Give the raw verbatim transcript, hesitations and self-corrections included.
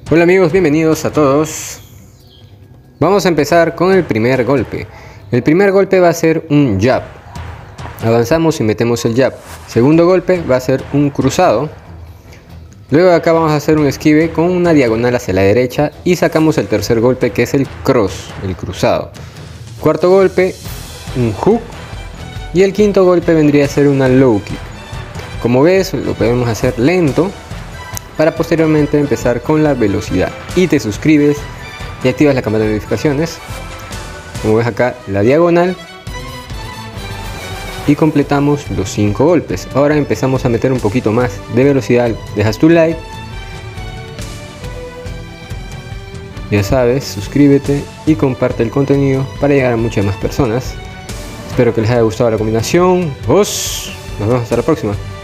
Hola amigos, bienvenidos a todos. Vamos a empezar con el primer golpe. El primer golpe va a ser un jab. Avanzamos y metemos el jab. Segundo golpe va a ser un cruzado. Luego de acá vamos a hacer un esquive con una diagonal hacia la derecha y sacamos el tercer golpe, que es el cross, el cruzado. Cuarto golpe, un hook. Y el quinto golpe vendría a ser una low kick. Como ves, lo podemos hacer lento para posteriormente empezar con la velocidad. Y te suscribes y activas la campana de notificaciones. Como ves acá, la diagonal. Y completamos los cinco golpes. Ahora empezamos a meter un poquito más de velocidad. Dejas tu like. Ya sabes, suscríbete y comparte el contenido para llegar a muchas más personas. Espero que les haya gustado la combinación. Os nos vemos hasta la próxima.